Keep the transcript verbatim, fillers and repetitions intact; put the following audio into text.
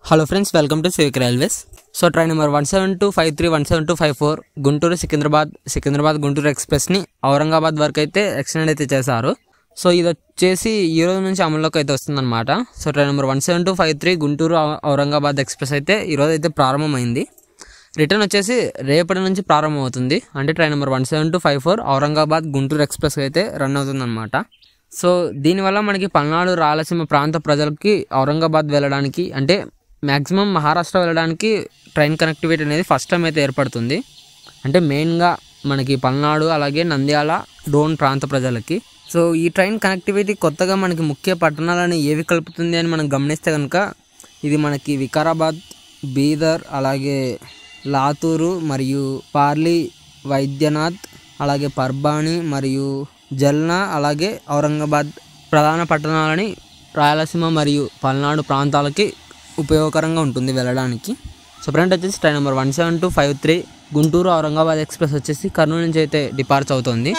Hello friends, welcome to civic railways. So train number one seven two five three one seven two five four Guntur Secunderabad Secunderabad Guntur ఎక్స్ప్రెస్ని ఔరంగాబాద్ వరకు అయితే extend అయితే చేశారు. So ఇది వచ్చేసి ఈ రోజు నుంచి అమల్లోకి అయితే వస్తుందన్నమాట. So train number one seven two five three Guntur Aurangabad express అయితే ఈరోజు అయితే ప్రారంభమైంది. రిటర్న్ వచ్చేసి రేపటి నుంచి ప్రారంభమవుతుంది. అంటే train number one seven two five four Aurangabad Guntur express అయితే రన్ అవుతుందన్నమాట. సో దీనివల్ల మనకి పల్నాడు రాయలసీమ ప్రాంత ప్రజలకి ఔరంగాబాద్ వెళ్ళడానికి, అంటే మ్యాక్సిమం మహారాష్ట్ర వెళ్ళడానికి ట్రైన్ కనెక్టివిటీ అనేది ఫస్ట్ టైం అయితే ఏర్పడుతుంది. అంటే మెయిన్గా మనకి పల్నాడు అలాగే నంద్యాల డోన్ ప్రాంత ప్రజలకి. సో ఈ ట్రైన్ కనెక్టివిటీ కొత్తగా మనకి ముఖ్య పట్టణాలను ఏవి కలుపుతుంది అని మనం గమనిస్తే కనుక ఇది మనకి వికారాబాద్, బీదర్, అలాగే లాతూరు మరియు పార్లీ, వైద్యనాథ్, అలాగే పర్బాణి మరియు జల్నా, అలాగే ఔరంగాబాద్ ప్రధాన పట్టణాలని రాయలసీమ మరియు పల్నాడు ప్రాంతాలకి ఉపయోగకరంగా ఉంటుంది వెళ్ళడానికి. సో ఫ్రెండ్ వచ్చేసి train number one seven two five three Guntur Aurangabad express వచ్చేసి కర్నూలు నుంచి అయితే డిపార్చ్ అవుతుంది.